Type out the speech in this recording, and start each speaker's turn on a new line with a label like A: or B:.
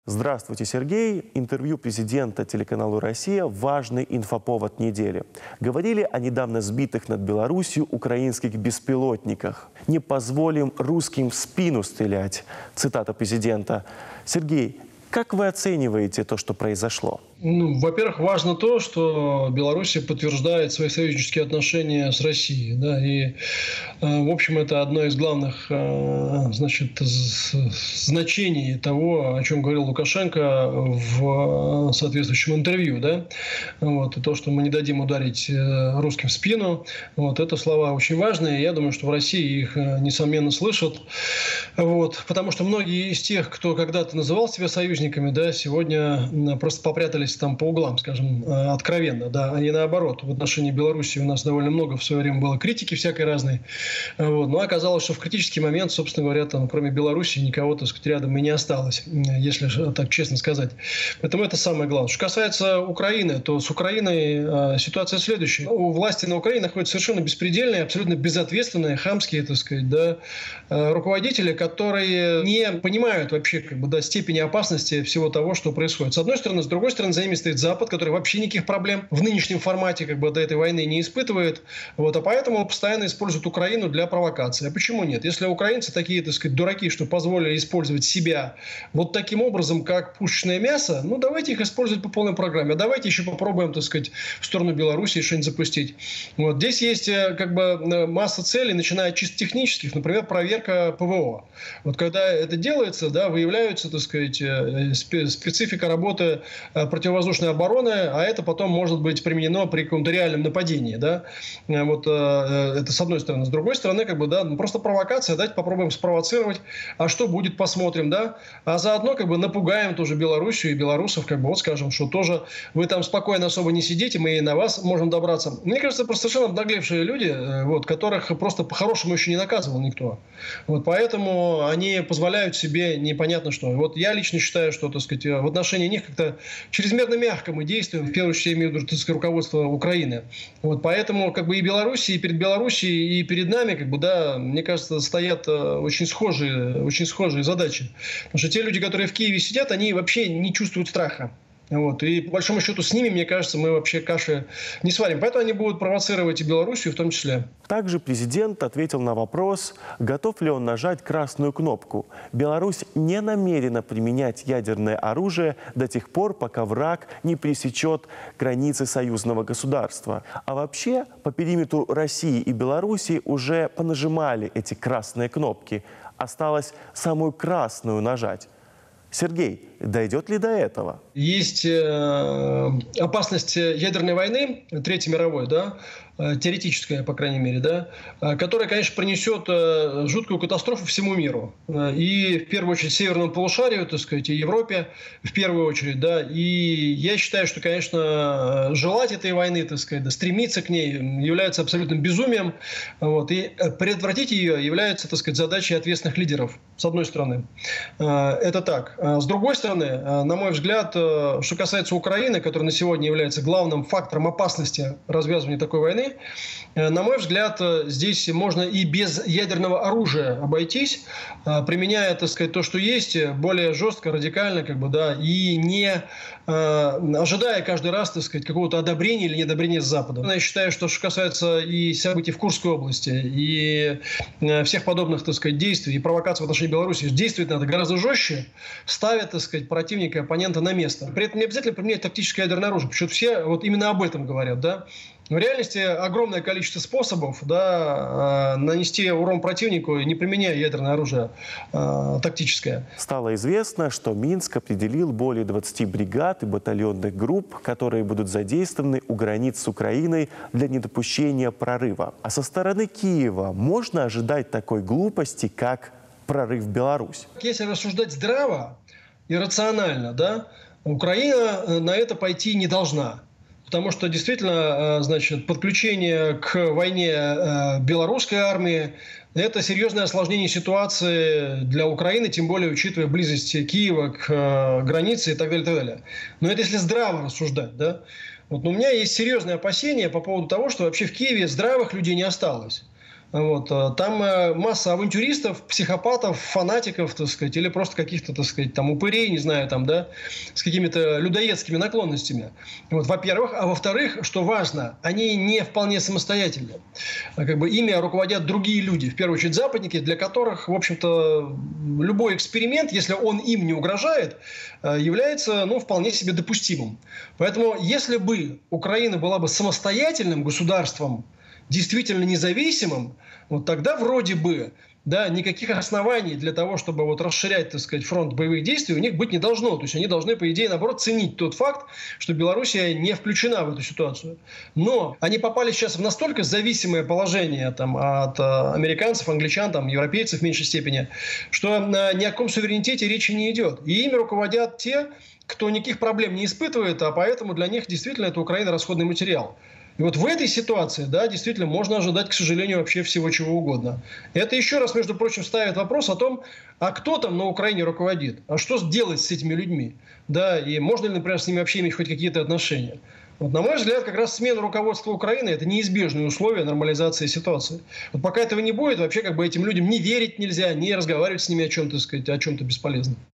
A: Здравствуйте, Сергей. Интервью президента телеканалу «Россия» – важный инфоповод недели. Говорили о недавно сбитых над Беларусью украинских беспилотниках. «Не позволим русским в спину стрелять» – цитата президента. Сергей, как вы оцениваете то, что произошло?
B: Во-первых, важно то, что Беларусь подтверждает свои союзнические отношения с Россией. Да, и, в общем, это одно из главных значений того, о чем говорил Лукашенко в соответствующем интервью. Да? Вот, и то, что мы не дадим ударить русским в спину, вот, это слова очень важные. Я думаю, что в России их, несомненно, слышат. Вот, потому что многие из тех, кто когда-то называл себя союзниками, да, сегодня просто попрятались там по углам, скажем, откровенно, да, а не наоборот. В отношении Беларуси у нас довольно много в свое время было критики всякой разной. Вот. Но оказалось, что в критический момент, собственно говоря, там, кроме Беларуси, никого, так сказать, рядом и не осталось, если так честно сказать. Поэтому это самое главное. Что касается Украины, то с Украиной ситуация следующая. У власти на Украине находятся совершенно беспредельные, абсолютно безответственные, хамские, так сказать, да, руководители, которые не понимают вообще степени опасности всего того, что происходит. С одной стороны. С другой стороны, за ними стоит Запад, который вообще никаких проблем в нынешнем формате до этой войны не испытывает. Вот, а поэтому постоянно используют Украину для провокации. А почему нет? Если украинцы такие, так сказать, дураки, что позволили использовать себя вот таким образом, как пушечное мясо, давайте их использовать по полной программе. А давайте еще попробуем, так сказать, в сторону Беларуси что-нибудь запустить. Вот. Здесь есть масса целей, начиная от чисто технических, например, проверка ПВО. Вот когда это делается, да, выявляется, так сказать, специфика работы противовоздушной обороны, а это потом может быть применено при каком-то реальном нападении. Да? Вот, это с одной стороны. С другой стороны, просто провокация, давайте попробуем спровоцировать, а что будет, посмотрим. Да? А заодно напугаем тоже Белоруссию и белорусов, вот скажем, что тоже вы там спокойно особо не сидите, мы и на вас можем добраться. Мне кажется, просто совершенно обнаглевшие люди, вот, которых просто по-хорошему еще не наказывал никто. Вот, поэтому они позволяют себе непонятно что. Вот я лично считаю, что, так сказать, в отношении них как-то чрезмерно мягко мы действуем, в первую очередь, я имею в виду, так сказать, руководство Украины. Вот, поэтому и Белоруссия, и перед Белоруссией, и перед нами, мне кажется, стоят очень схожие задачи. Потому что те люди, которые в Киеве сидят, они вообще не чувствуют страха. Вот. И по большому счету с ними, мне кажется, мы вообще каши не сварим. Поэтому они будут провоцировать и Белоруссию в том числе.
A: Также президент ответил на вопрос, готов ли он нажать красную кнопку. Беларусь не намерена применять ядерное оружие до тех пор, пока враг не пересечет границы союзного государства. А вообще по периметру России и Беларуси уже понажимали эти красные кнопки. Осталось самую красную нажать. Сергей, дойдет ли до этого?
B: Есть опасность ядерной войны, Третьей мировой, да, теоретическая, по крайней мере, да, которая, конечно, принесет жуткую катастрофу всему миру. И, в первую очередь, северному полушарию, так сказать, и Европе, в первую очередь, да. И я считаю, что, конечно, желать этой войны, так сказать, да, стремиться к ней является абсолютным безумием. Вот, и предотвратить ее является, так сказать, задачей ответственных лидеров, с одной стороны. Это так. С другой стороны, на мой взгляд, что касается Украины, которая на сегодня является главным фактором опасности развязывания такой войны, на мой взгляд, здесь можно и без ядерного оружия обойтись, применяя, так сказать, то, что есть, более жестко, радикально, да, и не ожидая каждый раз, так сказать, какого-то одобрения или неодобрения с Запада. Я считаю, что касается и событий в Курской области, и всех подобных, так сказать, действий и провокаций в отношении Беларуси, действовать надо гораздо жестче, ставя, так сказать, противника, оппонента на место. При этом не обязательно применять тактическое ядерное оружие, потому что все вот именно об этом говорят, да. В реальности огромное количество способов, да, нанести урон противнику, не применяя ядерное оружие тактическое.
A: Стало известно, что Минск определил более 20 бригад и батальонных групп, которые будут задействованы у границ с Украиной для недопущения прорыва. А со стороны Киева можно ожидать такой глупости, как прорыв в Беларусь?
B: Если рассуждать здраво и рационально, да, Украина на это пойти не должна. Потому что действительно, значит, подключение к войне белорусской армии – это серьезное осложнение ситуации для Украины, тем более учитывая близость Киева к границе и так далее, и так далее. Но это если здраво рассуждать, да. Вот, но у меня есть серьезные опасения по поводу того, что вообще в Киеве здравых людей не осталось. Вот. Там масса авантюристов, психопатов, фанатиков, так сказать, или просто каких-то, так сказать, там упырей, не знаю, там, да, с какими-то людоедскими наклонностями. Вот, во-первых. А во-вторых, что важно, они не вполне самостоятельны. Как бы ими руководят другие люди, в первую очередь западники, для которых, в общем-то, любой эксперимент, если он им не угрожает, является, ну, вполне себе допустимым. Поэтому, если бы Украина была бы самостоятельным государством, действительно независимым, вот тогда вроде бы, да, никаких оснований для того, чтобы вот расширять, так сказать, фронт боевых действий у них быть не должно. То есть они должны, по идее, наоборот, ценить тот факт, что Белоруссия не включена в эту ситуацию. Но они попали сейчас в настолько зависимое положение там, от американцев, англичан, там, европейцев в меньшей степени, что ни о каком суверенитете речи не идет. И ими руководят те, кто никаких проблем не испытывает, а поэтому для них действительно это Украина расходный материал. И вот в этой ситуации, да, действительно, можно ожидать, к сожалению, вообще всего чего угодно. Это еще раз, между прочим, ставит вопрос о том, а кто там на Украине руководит, а что делать с этими людьми, да, и можно ли, например, с ними вообще иметь хоть какие-то отношения. Вот, на мой взгляд, как раз смена руководства Украины – это неизбежные условия нормализации ситуации. Вот пока этого не будет, вообще как бы этим людям не верить нельзя, не разговаривать с ними о чем-то, сказать, о чем-то бесполезном.